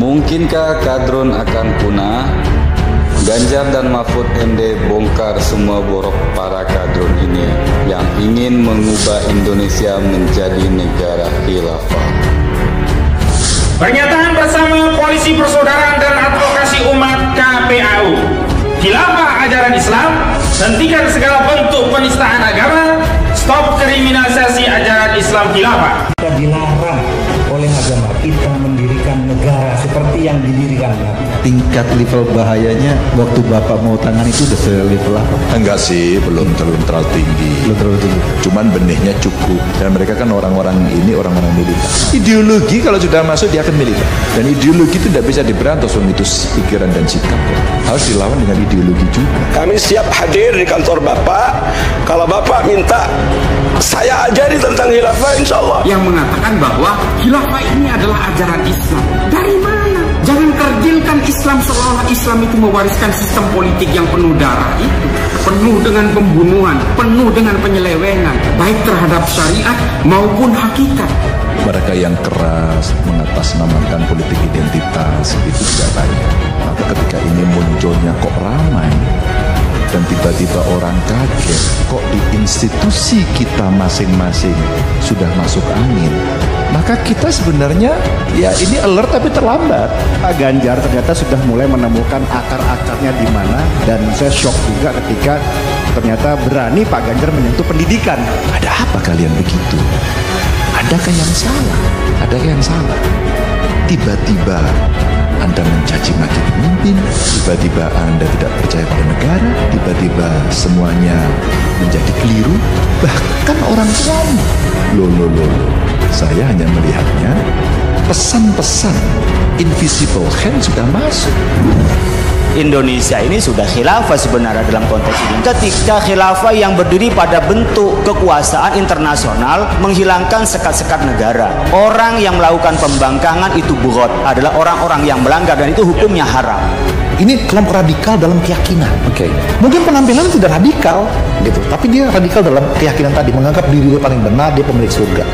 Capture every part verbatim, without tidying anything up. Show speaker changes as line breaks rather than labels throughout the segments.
Mungkinkah kadrun akan punah? Ganjar dan Mahfud M D bongkar semua borok para kadrun ini yang ingin mengubah Indonesia menjadi negara khilafah.
Pernyataan bersama Koalisi Persaudaraan dan Advokasi Umat K P A U. Khilafah ajaran Islam, hentikan segala bentuk penistaan agama, stop kriminalisasi ajaran Islam khilafah.
Kita dilarang oleh agama kita mendirikan negara seperti yang didirikan Nabi.
Tingkat level bahayanya waktu Bapak mau tangan itu udah se-level apa?
Enggak sih, belum terlalu terlalu tinggi.
Belum terlalu tinggi.
Cuman benihnya cukup. Dan mereka kan orang-orang ini orang-orang militer. Ideologi kalau sudah masuk dia akan militer. Dan ideologi itu tidak bisa diberantas, itu pikiran dan sikap. Harus dilawan dengan ideologi juga.
Kami siap hadir di kantor Bapak. Kalau Bapak minta saya ajari tentang khilafah, insya Allah.
Yang mengatakan bahwa khilafah ini adalah ajaran Islam. Dari mana? Jangan kerjilkan Islam seolah Islam itu mewariskan sistem politik yang penuh darah itu. Penuh dengan pembunuhan, penuh dengan penyelewengan, baik terhadap syariat maupun hakikat.
Mereka yang keras mengatasnamakan politik identitas itu tidak banyak. Maka ketika ini munculnya kok ramai dan tiba-tiba orang kaget, kok di institusi kita masing-masing sudah masuk angin, maka kita sebenarnya ya ini alert tapi terlambat.
Pak Ganjar ternyata sudah mulai menemukan akar-akarnya di mana, dan saya shock juga ketika ternyata berani Pak Ganjar menyentuh pendidikan.
Ada apa kalian begitu? Adakah yang salah? Adakah yang salah? Tiba-tiba Anda mencaci maki pemimpin, tiba-tiba Anda tidak percaya pada negara, tiba-tiba semuanya menjadi keliru, bahkan orang tuamu. Loh, loh, loh, loh. Saya hanya melihatnya pesan-pesan invisible hand sudah masuk.
Indonesia ini sudah khilafah sebenarnya dalam konteks ini. Ketika khilafah yang berdiri pada bentuk kekuasaan internasional menghilangkan sekat-sekat negara. Orang yang melakukan pembangkangan itu bugot adalah orang-orang yang melanggar, dan itu hukumnya haram.
Ini kelompok radikal dalam keyakinan.
Oke. Okay.
Mungkin penampilan tidak radikal, gitu. Tapi dia radikal dalam keyakinan tadi, menganggap diri dia paling benar, dia pemilik surga.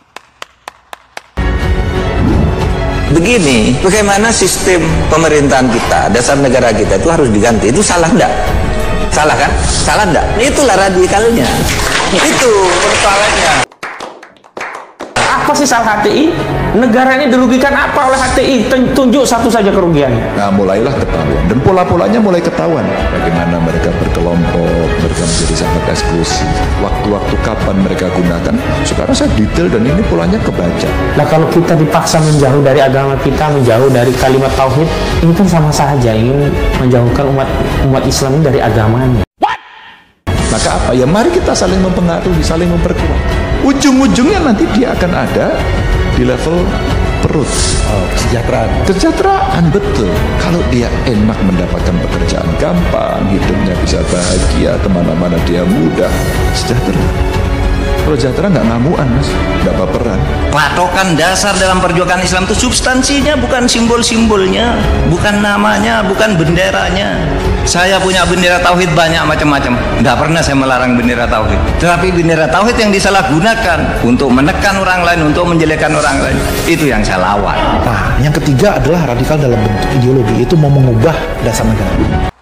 Begini, bagaimana sistem pemerintahan kita, dasar negara kita itu harus diganti. Itu salah enggak? Salah kan? Salah enggak? Itulah radikalnya. Itu persoalannya.
Apa sih salah H T I? Negara ini dirugikan apa oleh H T I? Tunjuk satu saja kerugiannya.
Nah, mulailah ketahuan. Dan pola-polanya mulai ketahuan. Bagaimana mereka berkelompok, mereka menjadi sangat eksklusif. Waktu-waktu kapan mereka gunakan, sekarang saya detail dan ini polanya kebaca.
Nah, kalau kita dipaksa menjauh dari agama kita, menjauh dari kalimat tauhid, ini kan sama saja ingin menjauhkan umat umat Islam ini dari agamanya.
What? Maka apa? Ya mari kita saling mempengaruhi, saling memperkuat. Ujung-ujungnya nanti dia akan ada di level perut.
Oh, kesejahteraan.
Kesejahteraan, betul. Kalau dia enak mendapatkan pekerjaan gampang, hidupnya bisa bahagia, kemana-mana dia mudah, sejahtera. Kalau sejahtera nggak ngamuan, mas, nggak baperan.
Patokan dasar dalam perjuangan Islam itu substansinya, bukan simbol-simbolnya, bukan namanya, bukan benderanya. Saya punya bendera tauhid banyak macam-macam. Nggak pernah saya melarang bendera tauhid. Tetapi bendera tauhid yang disalahgunakan untuk menekan orang lain, untuk menjelekkan orang lain, itu yang saya lawan.
Nah, yang ketiga adalah radikal dalam bentuk ideologi, itu mau mengubah dasar negara.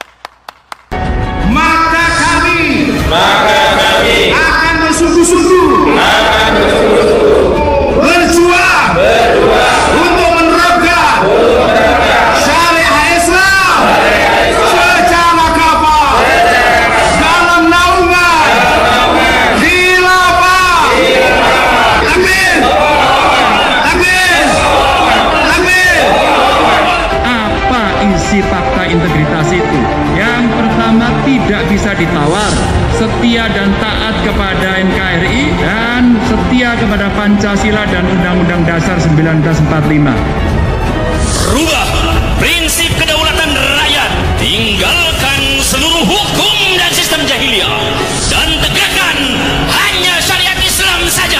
Maka kami,
Maka kami
akan bersungguh-sungguh,
akan bersungguh-sungguh
berjuang,
berjuang
untuk menerapkan syariah Islam secara kapal dalam naungan khilafah. Amin. Amin. Amin.
Apa isi fakta integritas itu? Yang pertama, tidak bisa ditawar, setia dan taat kepada N K R I dan setia kepada Pancasila dan Undang-Undang Dasar seribu sembilan ratus empat puluh lima.
Rubah prinsip kedaulatan rakyat, tinggalkan seluruh hukum dan sistem jahiliyah, dan tegakkan hanya syariat Islam saja.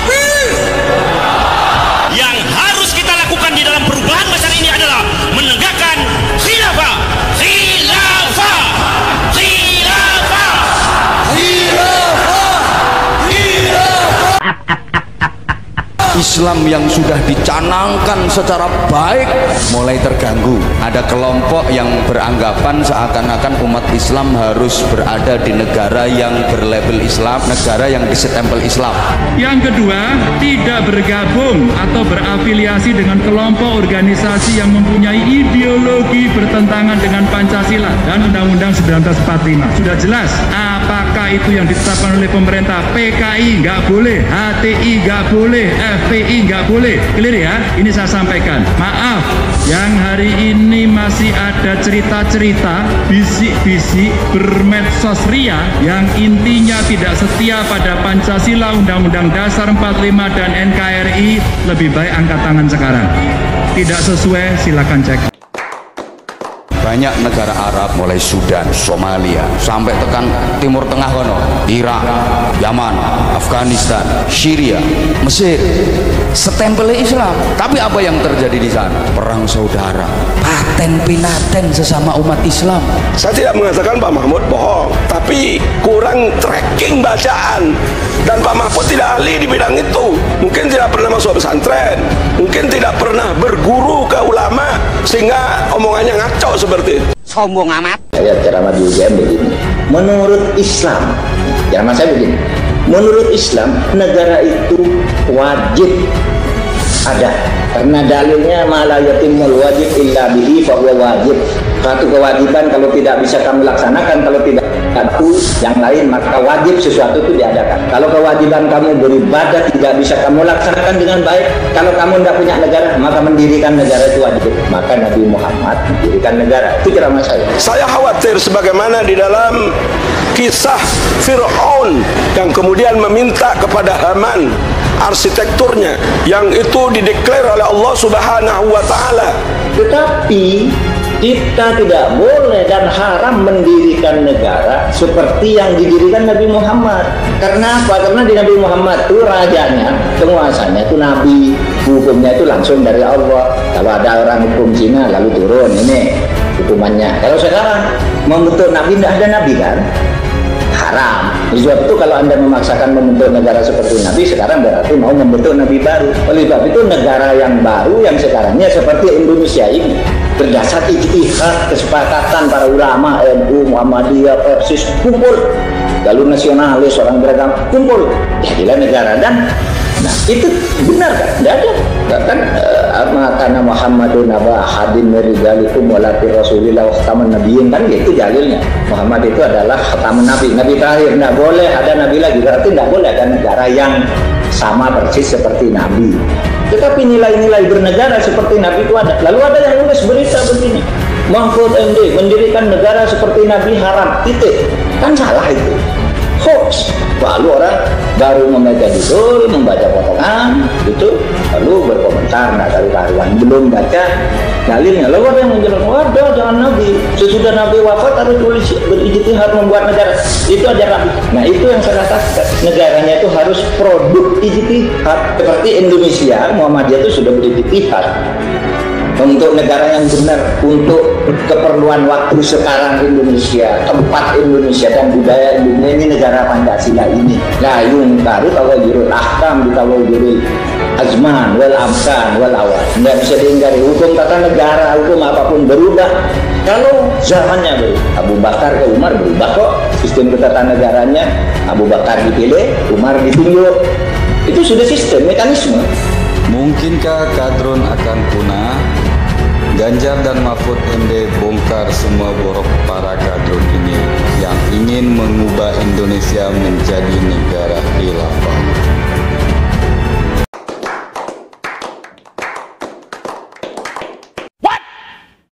Yang harus kita lakukan di dalam perubahan besar ini adalah menegakkan khilafah, khilafah, khilafah, khilafah, khilafah.
Islam yang sudah dicanangkan secara baik mulai terganggu. Ada kelompok yang beranggapan seakan-akan umat Islam harus berada di negara yang berlabel Islam, negara yang disetempel Islam.
Yang kedua, tidak bergabung atau berafiliasi dengan kelompok organisasi yang mempunyai ideologi bertentangan dengan Pancasila dan Undang-Undang seribu sembilan ratus empat puluh lima. Sudah jelas apakah itu yang ditetapkan oleh pemerintah. P K I nggak boleh, H T I nggak boleh, F P I nggak boleh. Clear ya? Ini saya sampaikan. Maaf, yang hari ini masih ada cerita-cerita, bisik-bisik, bermedsos ria yang intinya tidak setia pada Pancasila, Undang-Undang Dasar empat puluh lima dan N K R I, lebih baik angkat tangan sekarang. Tidak sesuai, silakan cek.
Banyak negara Arab mulai Sudan, Somalia, sampai tekan Timur Tengah kono, Irak, Yaman, Afghanistan, Syria, Mesir, setempel Islam. Tapi apa yang terjadi di sana? Perang saudara, paten pinaten sesama umat Islam.
Saya tidak mengatakan Pak Mahfud bohong, tapi kurang tracking bacaan. Dan Pak Mahfud tidak ahli di bidang itu. Mungkin tidak pernah masuk pesantren, mungkin tidak pernah berguru ke ulama, sehingga omongannya ngaco seperti itu.
Sombong amat.
Saya ceramah di U G M begini. Menurut Islam, ceramah saya begini. Menurut Islam, negara itu wajib ada. Karena dalilnya malah yatimul wajib illa bihi fahuwa wajib. Satu kewajiban kalau tidak bisa kamu laksanakan, kalau tidak satu yang lain, maka wajib sesuatu itu diadakan. Kalau kewajiban kamu beribadah tidak bisa kamu laksanakan dengan baik, kalau kamu tidak punya negara, maka mendirikan negara itu wajib. Maka Nabi Muhammad mendirikan negara. Itu ceramah saya.
Saya khawatir sebagaimana di dalam kisah Fir'aun yang kemudian meminta kepada Haman arsitekturnya yang itu dideklar oleh Allah Subhanahu wa taala.
Tetapi kita tidak boleh dan haram mendirikan negara seperti yang didirikan Nabi Muhammad. Karena apa? Karena di Nabi Muhammad itu rajanya, penguasanya itu Nabi, hukumnya itu langsung dari Allah. Kalau ada orang hukum Cina lalu turun ini hukumannya. Kalau sekarang membentuk Nabi, tidak ada Nabi kan? Haram. Sebab itu kalau Anda memaksakan membentuk negara seperti Nabi, sekarang berarti mau membentuk Nabi baru. Oleh sebab itu negara yang baru yang sekarangnya seperti Indonesia ini berdasar ijtihad, kesepakatan para ulama, N U, Muhammadiyah, Persis, kumpul. Lalu nasionalis, orang beragama, kumpul. Jadilah negara. Dan nah itu benar kan? Tidak ada. Kan karena Muhammadun Aba Hadin Meridalikum Walati Rasulillah Khataman Nabiyin, kan gitu dalilnya. Muhammad itu adalah khataman Nabi, Nabi terakhir. Tidak boleh ada Nabi lagi, berarti tidak boleh ada negara yang sama persis seperti Nabi. Tetapi nilai-nilai bernegara seperti Nabi itu ada. Lalu ada yang nulis berita begini, Mahfud M D mendirikan negara seperti Nabi haram, titik. Kan salah itu, hoax. Lalu orang baru membaca judul, membaca potongan itu, lalu berkomentar nggak karu-karuan, belum baca dalilnya. Lalu ada yang menjelaskan, waduh jangan Nabi, sesudah Nabi wafat harus tulis berijtihad membuat negara. Itu aja Nabi. Nah itu yang saya katakan, negaranya itu harus produk ijtihad. Seperti Indonesia, Muhammadiyah itu sudah berijtihad untuk negara yang benar, untuk keperluan waktu sekarang Indonesia, tempat Indonesia dan budaya Indonesia ini, negara Pancasila ini. Nah, yung baru tawajirul ahkam, ditawajirul azman, wal amkan, wal awal. Nggak bisa diingkari, hukum tata negara, hukum apapun berubah. Kalau zamannya berubah, Abu Bakar ke Umar berubah kok, sistem ketatanegaranya. Abu Bakar dipilih, Umar ditunjuk. Itu sudah sistem, mekanisme.
Mungkinkah kadrun akan punah? Ganjar dan Mahfud M D bongkar semua borok para kadrun ini yang ingin mengubah Indonesia menjadi negara khilafah.